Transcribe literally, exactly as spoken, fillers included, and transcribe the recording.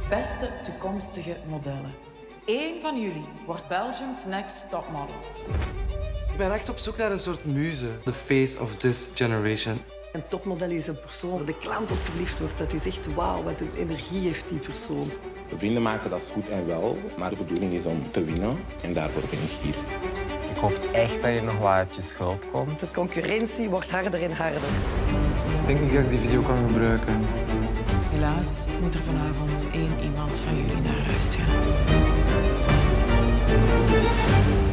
beste toekomstige modellen. Eén van jullie wordt Belgium's next topmodel. Ik ben echt op zoek naar een soort muze. The face of this generation. Een topmodel is een persoon waar de klant op verliefd wordt. Dat is echt wauw, wat een energie heeft die persoon. Vrienden maken, dat is goed en wel, maar de bedoeling is om te winnen en daarvoor ben ik hier. Ik hoop echt dat je nog wat uit je schulp komt. De concurrentie wordt harder en harder. Ik denk niet dat ik die video kan gebruiken. Helaas moet er vanavond één iemand van jullie naar huis gaan.